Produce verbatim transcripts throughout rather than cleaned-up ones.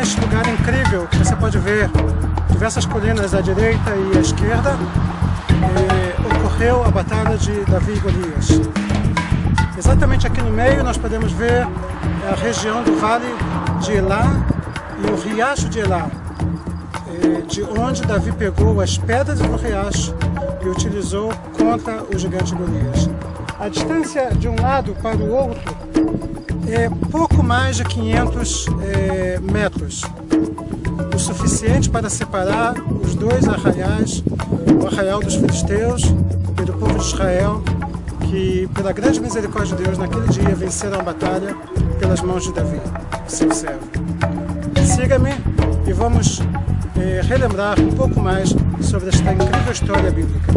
neste lugar incrível que você pode ver diversas colinas à direita e à esquerda, eh, ocorreu a batalha de Davi e Golias. Exatamente aqui no meio nós podemos ver a região do Vale de Elá e o Riacho de Elá, eh, de onde Davi pegou as pedras do riacho e utilizou contra o gigante Golias. A distância de um lado para o outro é pouco mais de quinhentos é, metros, o suficiente para separar os dois arraiais, o arraial dos filisteus e do povo de Israel, que pela grande misericórdia de Deus naquele dia venceram a batalha pelas mãos de Davi, seu servo. Siga-me e vamos é, relembrar um pouco mais sobre esta incrível história bíblica.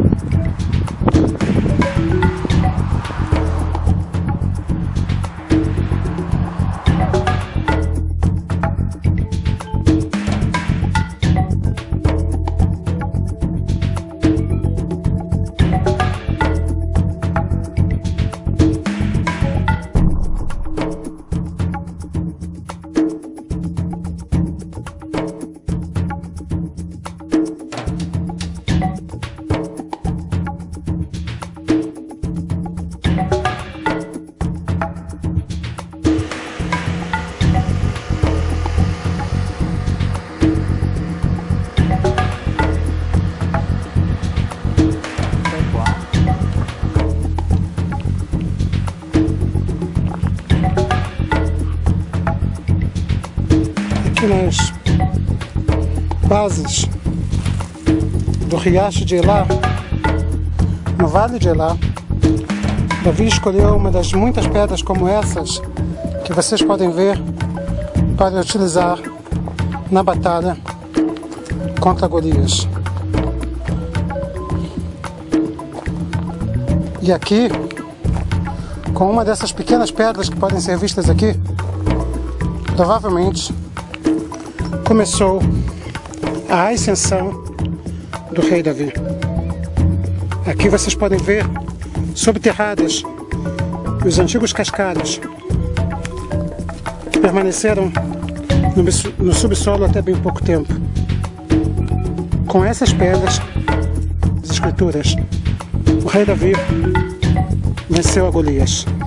Nas bases do riacho de Elá, no vale de Elá, Davi escolheu uma das muitas pedras como essas que vocês podem ver para utilizar na batalha contra Golias. E aqui, com uma dessas pequenas pedras que podem ser vistas aqui, provavelmente começou a ascensão do rei Davi. Aqui vocês podem ver subterradas os antigos cascalhos que permaneceram no, no subsolo até bem pouco tempo. Com essas pedras, as escrituras, o rei Davi venceu a Golias.